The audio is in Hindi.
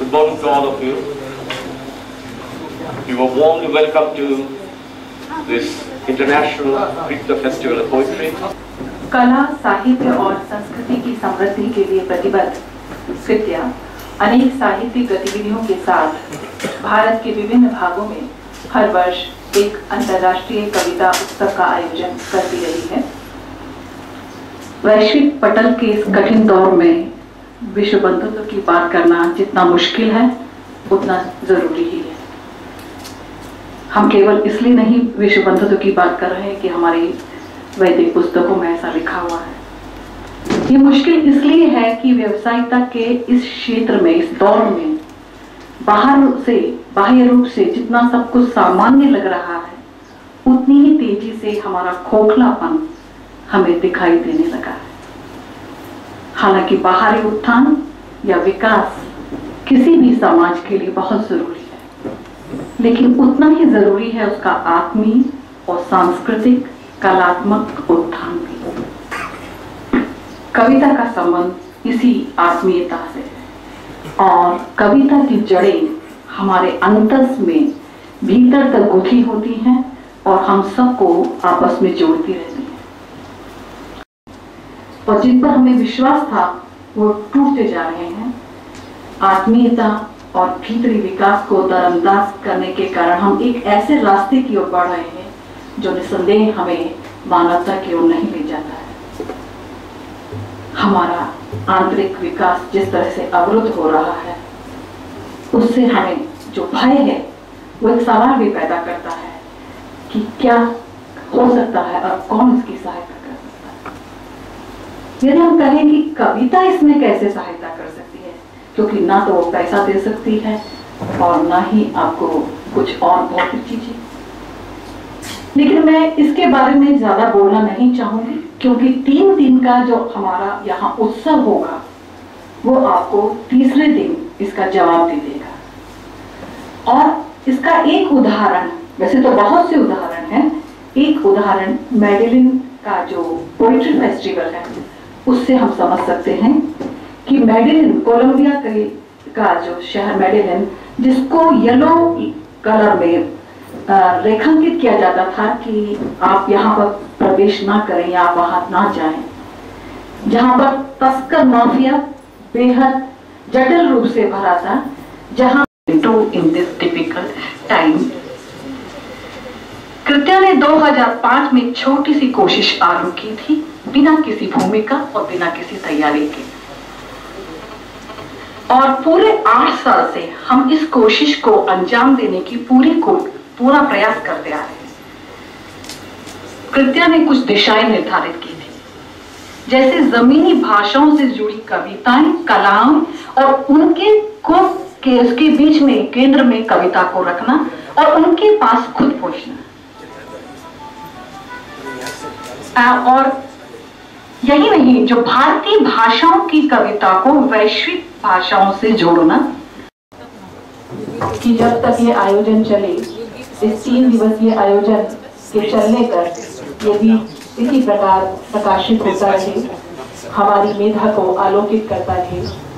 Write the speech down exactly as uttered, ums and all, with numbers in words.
Good morning to all of you. You are warmly welcome to this International Kripta Festival of Poetry. कला, साहित्य और संस्कृति की समृद्धि के लिए प्रतिबद्ध कृत्या अनेक साहित्यिक गतिविधियों के साथ भारत के विभिन्न भागों में हर वर्ष एक अंतर्राष्ट्रीय कविता उत्सव का आयोजन करती रही है। वैश्विक पटल के इस कठिन दौर में विश्व बंधुत्व की बात करना जितना मुश्किल है उतना जरूरी ही है। हम केवल इसलिए नहीं विश्व बंधुत्व की बात कर रहे हैं कि हमारी वैदिक पुस्तकों में ऐसा लिखा हुआ है। ये मुश्किल इसलिए है कि व्यावसायिकता के इस क्षेत्र में, इस दौर में बाहर से, बाह्य रूप से जितना सब कुछ सामान्य लग रहा है उतनी ही तेजी से हमारा खोखलापन हमें दिखाई देने लगा है। हालांकि बाहरी उत्थान या विकास किसी भी समाज के लिए बहुत जरूरी है, लेकिन उतना ही जरूरी है उसका आत्मीय और सांस्कृतिक कलात्मक उत्थान भी। कविता का संबंध इसी आत्मीयता से है और कविता की जड़ें हमारे अंतस में भीतर तक गुथी होती हैं और हम सबको आपस में जोड़ती रहती हैं। और जिन पर हमें विश्वास था वो टूटते जा रहे हैं। आत्मीयता और भीतरी विकास को नजरअंदाज करने के कारण हम एक ऐसे रास्ते की ओर बढ़ रहे हैं जो निस्संदेह हमें मानवता की ओर नहीं ले जाता है। हमारा आंतरिक विकास जिस तरह से अवरुद्ध हो रहा है उससे हमें जो भय है वो एक सवाल भी पैदा करता है कि क्या हो सकता है और कौन इसकी सहायता कर सकता है। यदि हम कहें कि कविता इसमें कैसे सहायता कर सकती है, क्योंकि ना तो वो पैसा दे सकती है और ना ही आपको कुछ और भौतिक चीजें। लेकिन मैं इसके बारे में ज्यादा बोलना नहीं चाहूंगी क्योंकि तीन दिन का जो हमारा यहाँ उत्सव होगा वो आपको तीसरे दिन इसका जवाब दे देगा। और इसका एक उदाहरण, वैसे तो बहुत से उदाहरण हैं, एक उदाहरण मेडेलिन का जो पोइट्री फेस्टिवल है उससे हम समझ सकते हैं कि मेडेलिन, कोलंबिया का जो शहर मेडेलिन, जिसको येलो कलर में रेखांकित किया जाता था कि आप यहाँ पर प्रवेश ना करें या आप वहां ना जाएं, जहां पर तस्कर माफिया बेहद जटिल रूप से भरा था, जहां in this typical time Kritya ने दो हज़ार पाँच में छोटी सी कोशिश आरंभ की थी, बिना किसी भूमिका और बिना किसी तैयारी के। और पूरे आठ साल से हम इस कोशिश को अंजाम देने की पूरी को पूरा प्रयास करते आ रहे हैं। कृत्या ने कुछ दिशाएं निर्धारित की थी, जैसे जमीनी भाषाओं से जुड़ी कविताएं, कलाएं और उनके को के उसके बीच में केंद्र में कविता को रखना और उनके पास खुद पहुंचना। और यही नहीं, जो भारतीय भाषाओं की कविता को वैश्विक भाषाओं से जोड़ना, कि जब तक ये आयोजन चले, इस तीन दिवसीय आयोजन के चलने पर यदि इसी प्रकार प्रकाशित होता रहे, हमारी मेधा को आलोकित करता रहे,